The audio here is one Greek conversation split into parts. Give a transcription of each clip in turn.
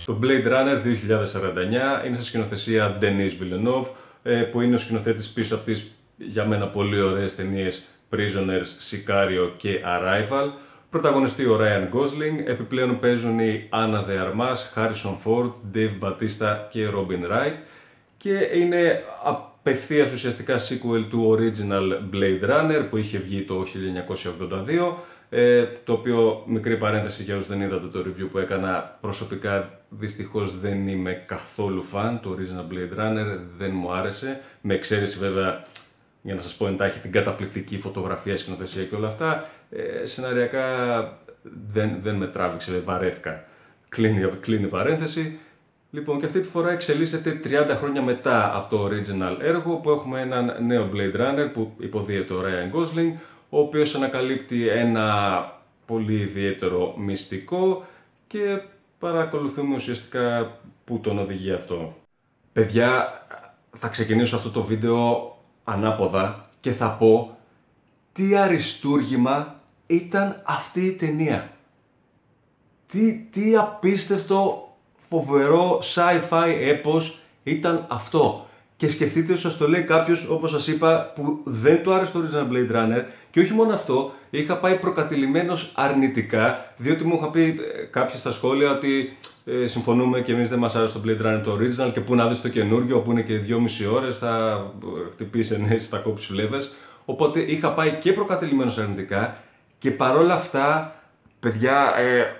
Το Blade Runner 2049 είναι σε σκηνοθεσία Denis Villeneuve, που είναι ο σκηνοθέτης πίσω από τις για μένα πολύ ωραίες ταινίες Prisoners, Sicario και Arrival. Πρωταγωνιστεί ο Ryan Gosling, επιπλέον παίζουν οι Anna de Armas, Harrison Ford, Dave Bautista και Robin Wright και είναι απευθείας ουσιαστικά sequel του original Blade Runner που είχε βγει το 1982, το οποίο, μικρή παρένθεση για όσους δεν είδατε το review που έκανα, προσωπικά δυστυχώς δεν είμαι καθόλου φαν του original Blade Runner, δεν μου άρεσε, με εξαίρεση βέβαια, για να σας πω εντάχει, την καταπληκτική φωτογραφία, σκηνοθεσία και όλα αυτά. Σεναριακά δεν με τράβηξε, βαρέθηκα. Κλείνει η παρένθεση. Λοιπόν, και αυτή τη φορά εξελίσσεται 30 χρόνια μετά από το original έργο, που έχουμε έναν νέο Blade Runner που υποδίεται ο Ryan Gosling, ο οποίος ανακαλύπτει ένα πολύ ιδιαίτερο μυστικό και παρακολουθούμε ουσιαστικά πού τον οδηγεί αυτό. Παιδιά, θα ξεκινήσω αυτό το βίντεο ανάποδα και θα πω τι αριστούργημα ήταν αυτή η ταινία. Τι απίστευτο, φοβερό sci-fi έπος ήταν αυτό. Και σκεφτείτε, σας το λέει κάποιος, όπως σας είπα, που δεν του άρεσε το original Blade Runner, και όχι μόνο αυτό, είχα πάει προκατηλημένος αρνητικά, διότι μου είχα πει κάποιοι στα σχόλια ότι συμφωνούμε και εμείς, δεν μας άρεσε το Blade Runner το original και πού να δεις το καινούργιο που είναι και 2,5 ώρες, θα χτυπήσει ενέσεις, θα κόψει φλέβες. Οπότε είχα πάει και προκατηλημένος αρνητικά και παρόλα αυτά, παιδιά,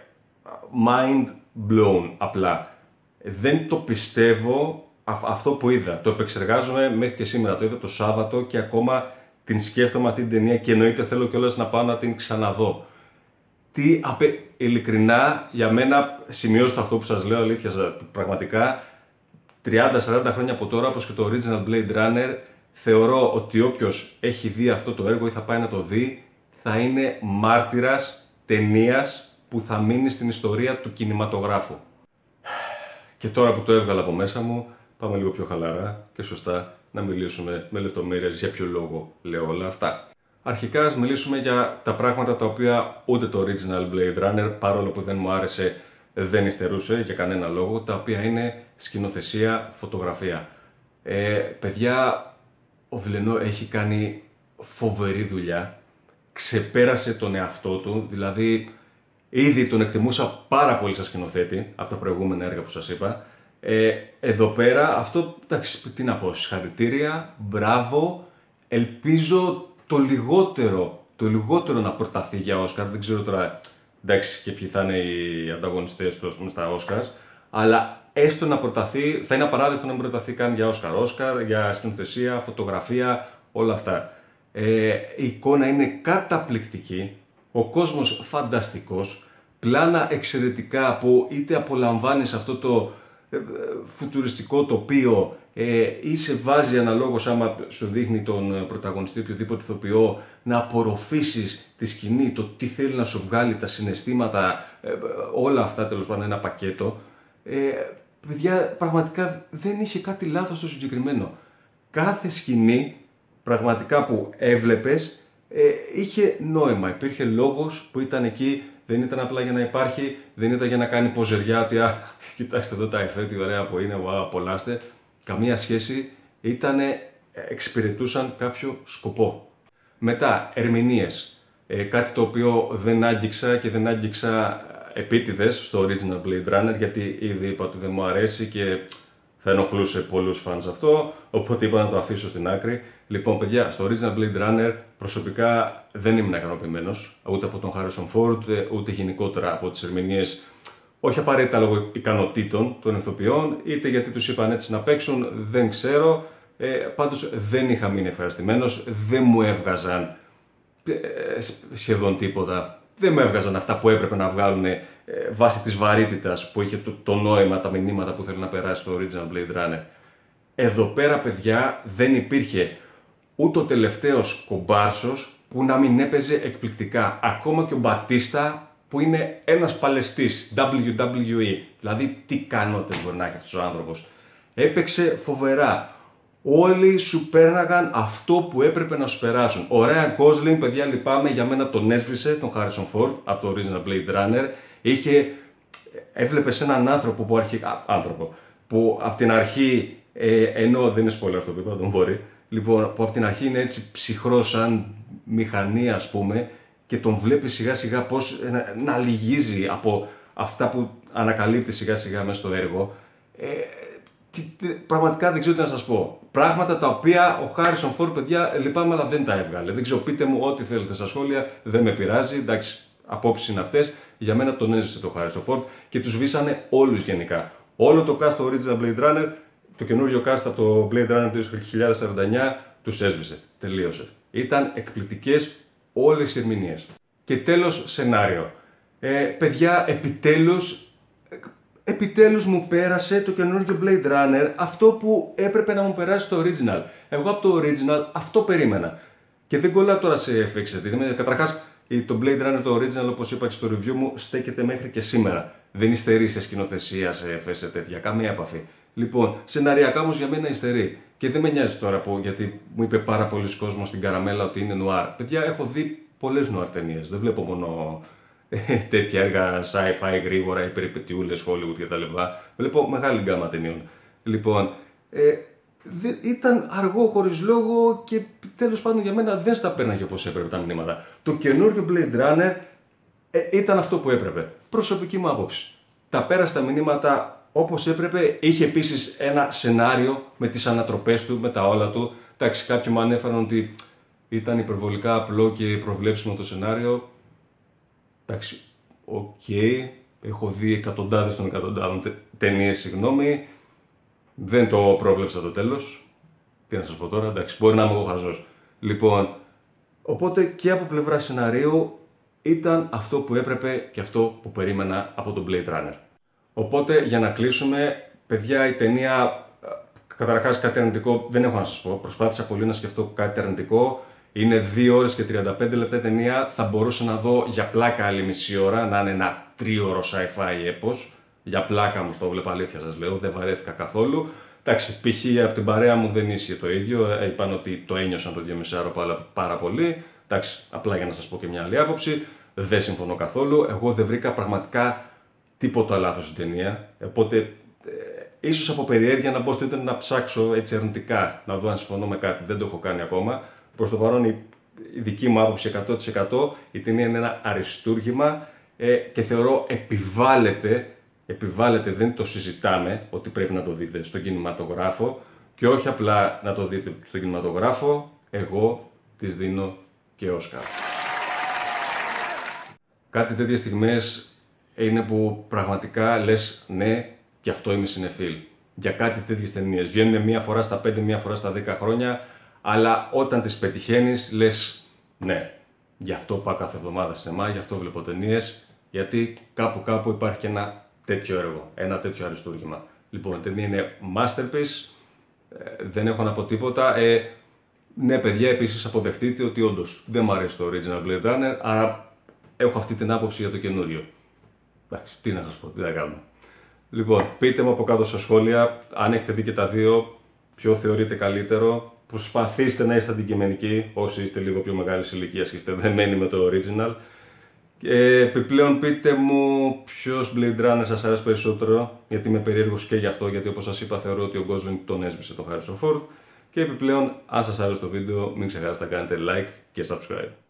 mind blown απλά. Δεν το πιστεύω αυτό που είδα. Το επεξεργάζομαι μέχρι και σήμερα. Το είδα το Σάββατο και ακόμα την σκέφτομαι αυτή την ταινία και εννοείται θέλω κιόλας να πάω να την ξαναδώ. Ειλικρινά, για μένα, σημειώστε αυτό που σας λέω, αλήθεια, πραγματικά 30-40 χρόνια από τώρα, όπως και το original Blade Runner, θεωρώ ότι όποιος έχει δει αυτό το έργο ή θα πάει να το δει, θα είναι μάρτυρας ταινίας που θα μείνει στην ιστορία του κινηματογράφου. Και τώρα που το έβγαλα από μέσα μου, πάμε λίγο πιο χαλαρά και σωστά να μιλήσουμε με λεπτομέρειες για ποιο λόγο λέω όλα αυτά. Αρχικά ας μιλήσουμε για τα πράγματα τα οποία ούτε το original Blade Runner, παρόλο που δεν μου άρεσε, δεν υστερούσε για κανένα λόγο, τα οποία είναι σκηνοθεσία, φωτογραφία. Παιδιά, ο Villeneuve έχει κάνει φοβερή δουλειά, ξεπέρασε τον εαυτό του, δηλαδή ήδη τον εκτιμούσα πάρα πολύ σαν σκηνοθέτη από τα προηγούμενα έργα που σας είπα. Εδώ πέρα, αυτό, εντάξει, τι να πω, συγχαρητήρια, μπράβο, ελπίζω το λιγότερο να προταθεί για Όσκαρ, δεν ξέρω τώρα, εντάξει, και ποιοι θα είναι οι ανταγωνιστές του στα Όσκαρ, αλλά έστω να προταθεί, θα είναι απαράδεκτο να μην προταθεί καν για Όσκαρ, για σκηνοθεσία, φωτογραφία, όλα αυτά. Η εικόνα είναι καταπληκτική, ο κόσμος φανταστικός, πλάνα εξαιρετικά που είτε απολαμβάνεις αυτό το φουτουριστικό τοπίο ή σε βάζει αναλόγως, άμα σου δείχνει τον πρωταγωνιστή οποιοδήποτε ηθοποιό, να απορροφήσεις τη σκηνή, το τι θέλει να σου βγάλει, τα συναισθήματα, όλα αυτά, τέλος πάντων, ένα πακέτο. Παιδιά, πραγματικά δεν είχε κάτι λάθος στο συγκεκριμένο. Κάθε σκηνή πραγματικά που έβλεπες είχε νόημα, υπήρχε λόγος που ήταν εκεί, δεν ήταν απλά για να υπάρχει, δεν ήταν για να κάνει ποζεριά ότι κοιτάξτε εδώ τα εφέ, τι ωραία που είναι, απολαύστε. Καμία σχέση, εξυπηρετούσαν κάποιο σκοπό. Μετά, ερμηνείες. Κάτι το οποίο δεν άγγιξα και δεν άγγιξα επίτηδες στο original Blade Runner, γιατί ήδη είπα ότι δεν μου αρέσει και θα ενοχλούσε πολλούς φανς αυτό, οπότε είπα να το αφήσω στην άκρη. Λοιπόν, παιδιά, στο original Blade Runner προσωπικά δεν ήμουν ικανοποιημένος, ούτε από τον Harrison Ford, ούτε γενικότερα από τις ερμηνείες, όχι απαραίτητα λόγω ικανοτήτων των ηθοποιών, είτε γιατί τους είπαν έτσι να παίξουν, δεν ξέρω. Πάντως δεν είχα μείνει ευχαριστημένος, δεν μου έβγαζαν σχεδόν τίποτα. Δεν μου έβγαζαν αυτά που έπρεπε να βγάλουν βάσει της βαρύτητας που είχε το νόημα, τα μηνύματα που θέλει να περάσει το original Blade Runner. Εδώ πέρα, παιδιά, δεν υπήρχε ούτε ο τελευταίος κομπάρσος που να μην έπαιζε εκπληκτικά. Ακόμα και ο Μπατίστα, που είναι ένας παλαιστής, WWE. Δηλαδή, τι ικανότητες μπορεί να έχει αυτός ο άνθρωπος. Έπαιξε φοβερά. Όλοι σου πέρναγαν αυτό που έπρεπε να σου περάσουν. Ο Ryan Gosling, παιδιά, λυπάμαι, για μένα τον έσβησε, τον Harrison Ford, από το original Blade Runner. Είχε έβλεπες έναν άνθρωπο που από την αρχή, ενώ δεν είναι spoiler αυτό που είπα, τον μπορεί, λοιπόν, που από την αρχή είναι έτσι ψυχρό σαν μηχανή, ας πούμε, και τον βλέπεις σιγά σιγά πώς να λυγίζει από αυτά που ανακαλύπτει σιγά σιγά μέσα στο έργο. Πραγματικά δεν ξέρω τι να σας πω. Πράγματα τα οποία ο Χάρισον Φόρντ, παιδιά, λυπάμαι, αλλά δεν τα έβγαλε. Δεν ξέρω, πείτε μου ό,τι θέλετε στα σχόλια, δεν με πειράζει. Εντάξει, απόψεις είναι αυτές. Για μένα τον έζησε το Χάρισον Φόρντ και τους βήσανε όλους γενικά. Όλο το cast του Original Blade Runner, το καινούργιο cast από το Blade Runner του 2049, τους έσβησε. Τελείωσε. Ήταν εκπληκτικές όλες οι ερμηνείες. Και τέλος, σενάριο. Παιδιά, επιτέλους μου πέρασε το καινούργιο Blade Runner αυτό που έπρεπε να μου περάσει το original. Εγώ από το original αυτό περίμενα. Και δεν κολλάω τώρα σε FX. Καταρχάς, το Blade Runner το original, όπως είπα και στο review μου, στέκεται μέχρι και σήμερα. Δεν υστερεί σε σκηνοθεσία, σε FX, σε τέτοια. Καμία επαφή. Λοιπόν, σεναριακά όμως για μένα υστερεί. Και δεν με νοιάζει τώρα γιατί μου είπε πάρα πολλοί κόσμος στην καραμέλα ότι είναι νουάρ. Παιδιά, έχω δει πολλές νουάρ ταινίες. Δεν βλέπω μόνο τέτοια έργα sci-fi γρήγορα, οι περιπετειούλες, Hollywood κτλ. Βλέπω μεγάλη γκάμα ταινιών. Λοιπόν, ήταν αργό χωρίς λόγο και τέλος πάντων για μένα δεν στα πέρναγε όπως έπρεπε τα μηνύματα. Το καινούργιο Blade Runner ήταν αυτό που έπρεπε. Προσωπική μου άποψη. Τα πέρασε τα μηνύματα όπως έπρεπε. Είχε επίσης ένα σενάριο με τις ανατροπές του, με τα όλα του. Εντάξει, κάποιοι μου ανέφεραν ότι ήταν υπερβολικά απλό και προβλέψιμο το σενάριο. Εντάξει, έχω δει εκατοντάδες των εκατοντάδων ταινίες, συγγνώμη. Δεν το πρόβλεψα το τέλος. Τι να σας πω τώρα, εντάξει, μπορεί να είμαι εγώ χαζός. Λοιπόν, οπότε και από πλευρά σεναρίου ήταν αυτό που έπρεπε και αυτό που περίμενα από τον Blade Runner. Οπότε, για να κλείσουμε, παιδιά, η ταινία, καταρχάς κάτι αρνητικό δεν έχω να σας πω. Προσπάθησα πολύ να σκεφτώ κάτι αρνητικό. Είναι 2 ώρες και 35 λεπτά ταινία. Θα μπορούσα να δω για πλάκα άλλη μισή ώρα, να είναι ένα 3ωρο sci-fi έπος. Για πλάκα μου το βλέπα, αλήθεια σας λέω, δεν βαρέθηκα καθόλου. Εντάξει, π.χ. από την παρέα μου δεν ίσχυε το ίδιο. Είπαν ότι το ένιωσαν το 2,5ωρο πάρα πολύ. Εντάξει, απλά για να σας πω και μια άλλη άποψη. Δεν συμφωνώ καθόλου. Εγώ δεν βρήκα πραγματικά τίποτα λάθος στην ταινία. Οπότε, ίσως από περιέργεια να μπω στο ίντερνετ να ψάξω έτσι αρνητικά, να δω αν συμφωνώ με κάτι. Δεν το έχω κάνει ακόμα. Προς το παρόν, η δική μου άποψη 100% η ταινία είναι ένα αριστούργημα και θεωρώ επιβάλλεται, δεν το συζητάμε ότι πρέπει να το δείτε στον κινηματογράφο και όχι απλά να το δείτε στον κινηματογράφο, εγώ της δίνω και Όσκαρ. Κάτι τέτοιες στιγμές είναι που πραγματικά λες ναι, και αυτό είμαι συνεφίλ. Για κάτι τέτοιες ταινίες. Βγαίνουν μία φορά στα 5, μία φορά στα 10 χρόνια, αλλά όταν τις πετυχαίνεις λες ναι, γι' αυτό πάω κάθε εβδομάδα σινεμά, γι' αυτό βλέπω ταινίες, γιατί κάπου υπάρχει και ένα τέτοιο έργο, ένα τέτοιο αριστούργημα. Λοιπόν, η ταινία είναι masterpiece, δεν έχω να πω τίποτα. Ναι, παιδιά, επίσης αποδεχτείτε ότι όντως δεν μου αρέσει το original Blade Runner, άρα έχω αυτή την άποψη για το καινούριο. Εντάξει, τι να σας πω, τι να κάνουμε. Λοιπόν, πείτε μου από κάτω στα σχόλια, αν έχετε δει και τα δύο, ποιο θεωρείτε καλύτερο. Προσπαθήστε να είστε αντικειμενικοί, όσοι είστε λίγο πιο μεγάλης ηλικίας και είστε δεμένοι με το original. Επιπλέον πείτε μου ποιος Blade Runner σας άρεσε περισσότερο, γιατί είμαι περίεργος και γι' αυτό, γιατί όπως σας είπα θεωρώ ότι ο Gosling τον έσβησε τον Harrison Ford. Και επιπλέον, αν σας άρεσε το βίντεο, μην ξεχάσετε να κάνετε like και subscribe.